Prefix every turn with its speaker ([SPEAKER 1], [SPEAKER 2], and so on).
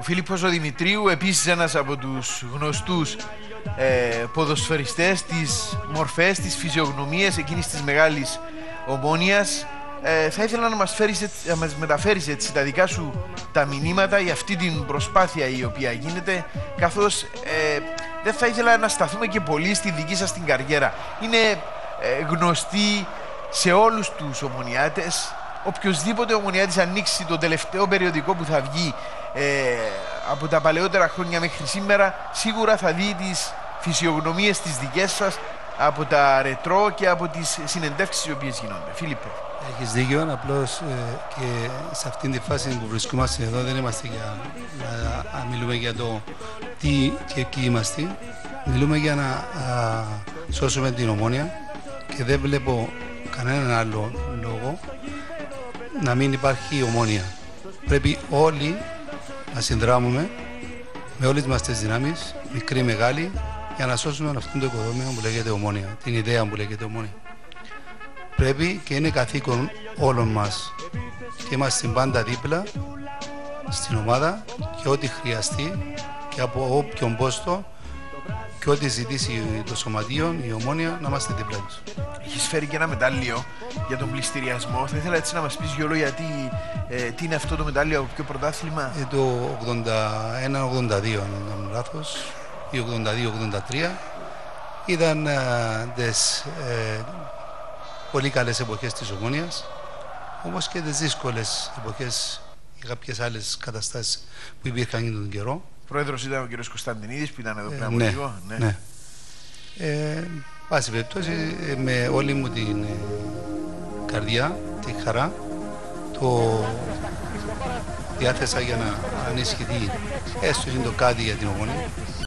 [SPEAKER 1] Ο Φίλιππος ο Δημητρίου, επίσης ένας από τους γνωστούς ποδοσφαιριστές, τις μορφές, τις φυσιογνωμίες εκείνης της μεγάλης Ομόνοιας. Θα ήθελα να μας μεταφέρεις έτσι τα δικά σου τα μηνύματα για αυτή την προσπάθεια η οποία γίνεται, καθώς δεν θα ήθελα να σταθούμε και πολύ στη δική σας την καριέρα. Είναι γνωστή σε όλους τους ομονιάτες. Οποιοςδήποτε ομονιάτης ανοίξει το τελευταίο περιοδικό που θα βγει από τα παλαιότερα χρόνια μέχρι σήμερα, σίγουρα θα δει τις φυσιογνωμίες τις δικές σας από τα ρετρό και από τις συνεντεύξεις οι οποίες γίνονται. Φίλιππε.
[SPEAKER 2] Έχεις δίκιο, απλώς και σε αυτήν τη φάση που βρισκόμαστε εδώ δεν είμαστε για να μιλούμε για το τι και ποιοι είμαστε. Μιλούμε για να σώσουμε την Ομόνοια και δεν βλέπω κανέναν άλλο λόγο να μην υπάρχει Ομόνοια. Πρέπει όλοι να συνδράμουμε με όλες μας τις δυνάμεις, μικρή μεγάλη, για να σώσουμε αυτό το οικοδόμημα που λέγεται Ομόνοια, την ιδέα που λέγεται Ομόνοια. Πρέπει και είναι καθήκον όλων μας και είμαστε πάντα δίπλα στην ομάδα και ό,τι χρειαστεί και από όποιον πόστο και ό,τι ζητήσει το Σωματείο, η Ομόνοια, να είμαστε δίπλα τους.
[SPEAKER 1] Έχεις φέρει και ένα μετάλλιο για τον πληστηριασμό. Θα ήθελα έτσι να μας πεις δυο λόγια τι είναι αυτό το μετάλλιο, από ποιο πρωτάθλημα.
[SPEAKER 2] Το 81-82, αν δεν κάνω λάθος, ή 82-83. Ήταν τις πολύ καλές εποχές της Ομόνοιας, όμως και τις δύσκολες εποχές ή κάποιες άλλες καταστάσεις που υπήρχαν τον καιρό.
[SPEAKER 1] Πρόεδρος ήταν ο κ. Κωνσταντινίδης που ήταν εδώ πριν από
[SPEAKER 2] ναι,
[SPEAKER 1] λίγο.
[SPEAKER 2] Ναι. Πάση περιπτώσει, με όλη μου την καρδιά, τη χαρά, το διάθεσα για να ανισχυθεί έστω είναι το κάτι για την Ομόνια.